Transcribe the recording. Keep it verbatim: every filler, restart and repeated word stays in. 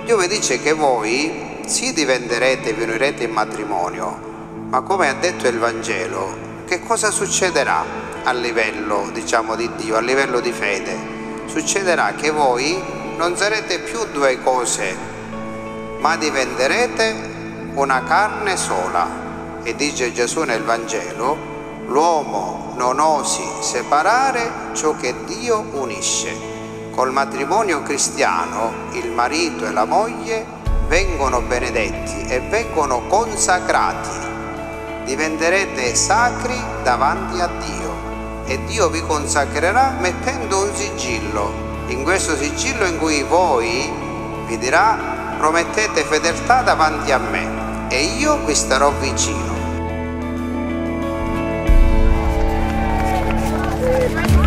Dio vi dice che voi sì diventerete, vi unirete in matrimonio, ma come ha detto il Vangelo, che cosa succederà a livello, diciamo, di Dio, a livello di fede? Succederà che voi non sarete più due cose, ma diventerete una carne sola. E dice Gesù nel Vangelo: l'uomo non osi separare ciò che Dio unisce. Col matrimonio cristiano il marito e la moglie vengono benedetti e vengono consacrati. Diventerete sacri davanti a Dio e Dio vi consacrerà mettendo un sigillo. In questo sigillo in cui voi vi dirà: promettete fedeltà davanti a me e io vi starò vicino.